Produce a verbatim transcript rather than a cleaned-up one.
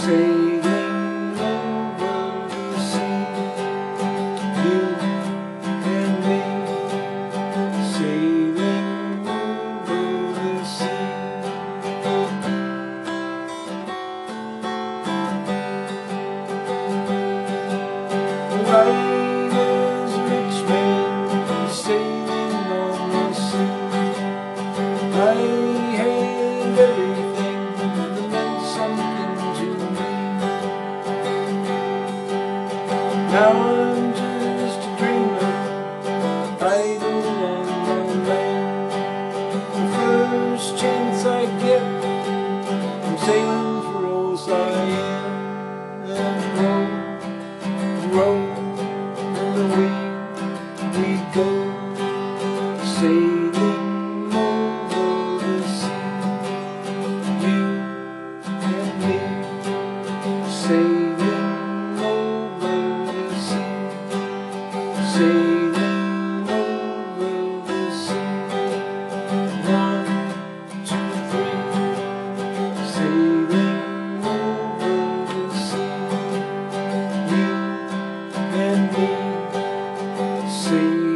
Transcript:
sailing over the sea. You and me, sailing over the sea. Right as a rich man sailing on the sea, I had everything that meant something to me. Now I'm just a dreamer, idle on the land. The first chance I get, I'm sailing for old Siam. And row, row, and away we go, sailing over the sea. You and me, sailing over the sea, sailing over the sea. One, two, three, sailing over the sea. You and me, sailing